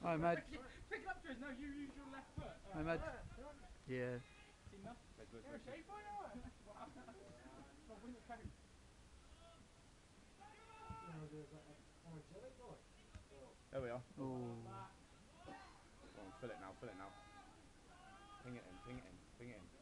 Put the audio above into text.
Hi, Mad. Pick it up, Trish. No, you use your left foot. Hi, Mad. Yeah. See enough? You're a shape boy, or what? Wow. Well, win your coat. There we are. Oh. Go on, fill it now, fill it now. Ping it in, ping it in, ping it in.